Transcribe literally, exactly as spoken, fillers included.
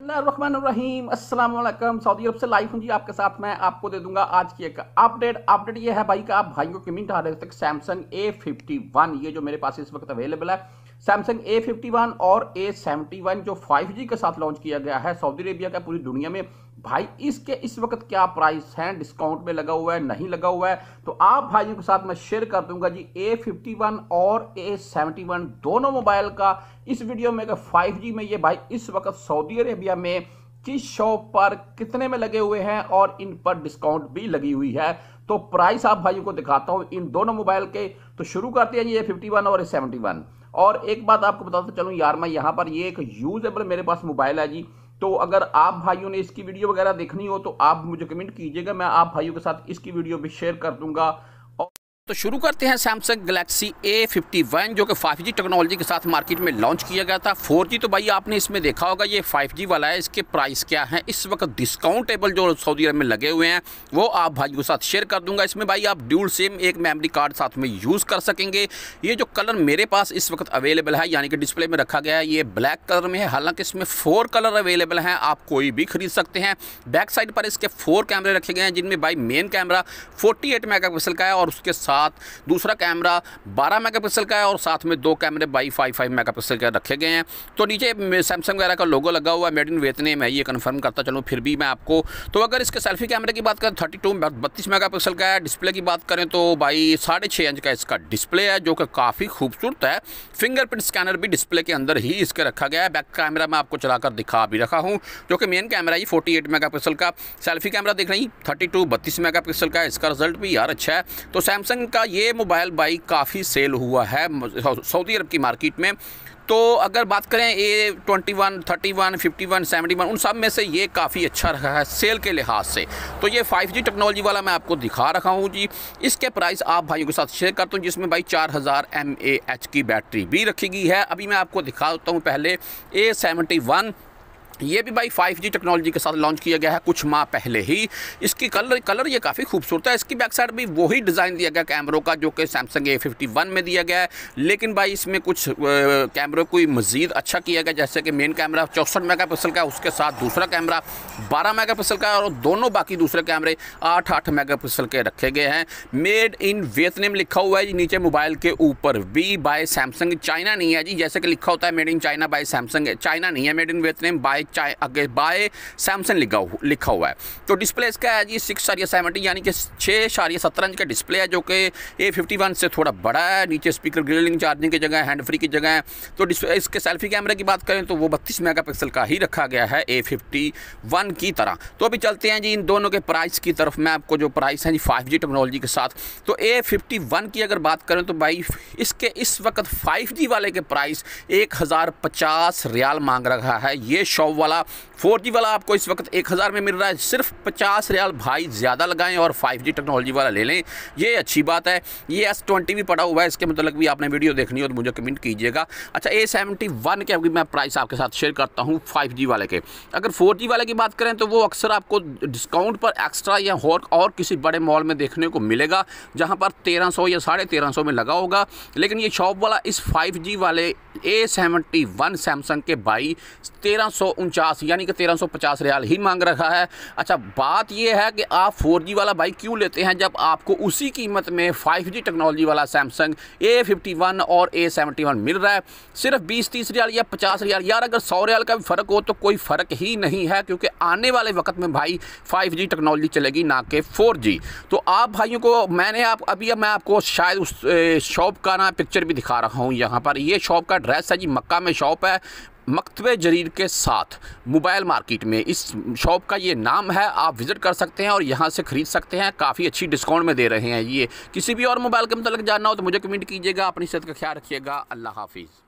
रहीम अस्सलाम वालेकुम। सऊदी अरब से लाइव हूँ जी आपके साथ। मैं आपको दे दूंगा आज की एक अपडेट। अपडेट ये है भाई का आप भाइयों के कमेंट आ रहे थे सैमसंग ए फिफ्टी वन, ये जो मेरे पास इस वक्त अवेलेबल है सैमसंग ए फिफ्टी वन और ए सेवेंटी वन जो फाइव जी के साथ लॉन्च किया गया है सऊदी अरेबिया का पूरी दुनिया में। भाई इसके इस वक्त क्या प्राइस है, डिस्काउंट में लगा हुआ है नहीं लगा हुआ है, तो आप भाइयों के साथ मैं शेयर कर दूंगा जी ए फिफ्टी वन और ए सेवेंटी वन दोनों मोबाइल का इस वीडियो में। फाइव जी में ये भाई इस वक्त सऊदी अरेबिया में किस शॉप पर कितने में लगे हुए हैं और इन पर डिस्काउंट भी लगी हुई है, तो प्राइस आप भाइयों को दिखाता हूं इन दोनों मोबाइल के। तो शुरू करते हैं ये ए फिफ्टी वन और ए सेवेंटी वन। और एक बात आपको बताता चलूं यार, मैं यहां पर ये एक यूजेबल मेरे पास मोबाइल है जी, तो अगर आप भाइयों ने इसकी वीडियो वगैरह देखनी हो तो आप मुझे कमेंट कीजिएगा, मैं आप भाइयों के साथ इसकी वीडियो भी शेयर कर दूंगा। तो शुरू करते हैं Samsung Galaxy A fifty one जो कि फाइव जी टेक्नोलॉजी के साथ मार्केट में लॉन्च किया गया था। फोर जी तो भाई आपने इसमें देखा होगा, ये फाइव जी वाला है। इसके प्राइस क्या है इस वक्त डिस्काउंटेबल जो सऊदी अरब में लगे हुए हैं वो आप भाइयों के साथ शेयर कर दूंगा। इसमें भाई आप ड्यूल सिम एक मेमोरी कार्ड साथ में यूज़ कर सकेंगे। ये जो कलर मेरे पास इस वक्त अवेलेबल है यानी कि डिस्प्ले में रखा गया है ये ब्लैक कलर में है, हालांकि इसमें फोर कलर अवेलेबल हैं, आप कोई भी खरीद सकते हैं। बैक साइड पर इसके फोर कैमरे रखे गए हैं जिनमें भाई main camera forty eight mega pixel का है और उसके साथ दूसरा कैमरा बारह मेगापिक्सल का है और साथ में दो कैमरे बाई फाइव फाइव मेगापिक्सल के रखे गए हैं। तो नीचे सैमसंग वगैरह का लोगो लगा हुआ है, मेड इन वियतनाम है, ये कंफर्म करता चलूँ फिर भी मैं आपको। तो अगर इसके सेल्फी कैमरे की बात करें थर्टी टू बत्तीस मेगापिक्सल का है। डिस्प्ले की बात करें तो भाई साढ़े छः इंच का इसका डिस्प्ले है जो कि काफ़ी खूबसूरत है। फिंगरप्रिंट स्कैनर भी डिस्प्ले के अंदर ही इसके रखा गया है। बैक कैमरा मैं आपको चलाकर दिखा भी रखा हूँ जो कि मेन कैमरा ही फोर्टी एट मेगापिक्सल का। सेल्फी कैमरा देख रही थर्टी टू बत्तीस मेगापिक्सल का, इसका रिजल्ट भी यार अच्छा है। तो सैमसंग का ये मोबाइल बाई काफ़ी सेल हुआ है सऊदी अरब की मार्केट में। तो अगर बात करें A twenty one thirty one fifty one seventy one उन सब में से ये काफ़ी अच्छा रहा है सेल के लिहाज से। तो ये फाइव जी टेक्नोलॉजी वाला मैं आपको दिखा रखा हूँ जी। इसके प्राइस आप भाइयों के साथ शेयर करता हूँ जिसमें भाई चार हज़ार एम ए एच की बैटरी भी रखी गई है। अभी मैं आपको दिखाता हूँ पहले ए सेवेंटी वन, ये भी भाई फाइव जी टेक्नोलॉजी के साथ लॉन्च किया गया है कुछ माह पहले ही। इसकी कलर कलर ये काफ़ी खूबसूरत है। इसकी बैक साइड भी वही डिज़ाइन दिया गया कैमरों का जो कि सैमसंग ए फिफ्टी वन में दिया गया है, लेकिन भाई इसमें कुछ कैमरों को मज़ीद अच्छा किया गया। जैसे कि मेन कैमरा चौंसठ मेगापिक्सल का, उसके साथ दूसरा कैमरा बारह मेगापिक्सल का और दोनों बाकी दूसरे कैमरे आठ आठ मेगापिक्सल के रखे गए हैं। मेड इन वियतनाम लिखा हुआ है जी नीचे मोबाइल के ऊपर भी, बाय सैमसंग। चाइना नहीं है जी, जैसे कि लिखा होता है made in China by Samsung, China नहीं है, मेड इन वियतनाम बाय चाइ आगे बाय सैमसंग लिखा लिखा हुआ है। तो डिस्प्ले इसका है जी सिक्स शारिया सेवेंटी यानी कि छः शारिया सत्रह इंच का डिस्प्ले है जो कि ए फिफ्टी वन से थोड़ा बड़ा है। नीचे स्पीकर ग्रिलिंग चार्जिंग की जगह हैंड फ्री की जगह है। तो इसके सेल्फी कैमरे की बात करें तो वो बत्तीस मेगापिक्सल का ही रखा गया है ए फिफ्टी वन की तरह। तो अभी चलते हैं जी इन दोनों के प्राइस की तरफ। मैं आपको जो प्राइस है जी फाइव जी टेक्नोलॉजी के साथ, तो ए फिफ्टी वन की अगर बात करें तो भाई इसके इस वक्त फाइव जी वाले के प्राइस एक हज़ार पचास रियाल मांग रहा है। ये शॉप वाला फोर जी वाला आपको इस वक्त एक हज़ार में मिल रहा है। सिर्फ पचास रियाल भाई ज़्यादा लगाएं और फाइव जी टेक्नोलॉजी वाला ले लें, ये अच्छी बात है। ये एस ट्वेंटी भी पड़ा हुआ है, इसके मतलब भी आपने वीडियो देखनी हो तो मुझे कमेंट कीजिएगा। अच्छा ए सेवेंटी वन के अभी मैं प्राइस आपके साथ शेयर करता हूँ फाइव जी वाले के। अगर फोर जी वाले की बात करें तो वो अक्सर आपको डिस्काउंट पर एक्स्ट्रा या और, और किसी बड़े मॉल में देखने को मिलेगा जहाँ पर तेरह सौ या साढ़े तेरह सौ में लगा होगा, लेकिन ये शॉप वाला इस फाइव जी वाले ए सेवेंटी वन सैमसंग के भाई तेरह सौ उनचास यानी कि तेरह सौ पचास रियाल ही मांग रखा है। अच्छा बात यह है कि आप फोर जी वाला भाई क्यों लेते हैं जब आपको उसी कीमत में फाइव जी टेक्नोलॉजी वाला सैमसंग ए फिफ्टी वन और ए सेवेंटी वन मिल रहा है सिर्फ बीस तीस रियाल या पचास रियाल। यार अगर सौ रियाल का भी फ़र्क हो तो कोई फ़र्क ही नहीं है, क्योंकि आने वाले वक्त में भाई फाइव जी टेक्नोलॉजी चलेगी ना कि फोर जी। तो आप भाइयों को मैंने आप अभी अब मैं आपको शायद उस शॉप का ना पिक्चर भी दिखा रहा हूँ यहाँ पर। ये शॉप का एड्रेस है जी, मक्का में शॉप है, मकतबे जरीर के साथ मोबाइल मार्केट में इस शॉप का ये नाम है। आप विज़िट कर सकते हैं और यहाँ से ख़रीद सकते हैं, काफ़ी अच्छी डिस्काउंट में दे रहे हैं ये। किसी भी और मोबाइल के मतलब जानना हो तो मुझे कमेंट कीजिएगा। अपनी सेहत का ख्याल रखिएगा। अल्लाह हाफिज़।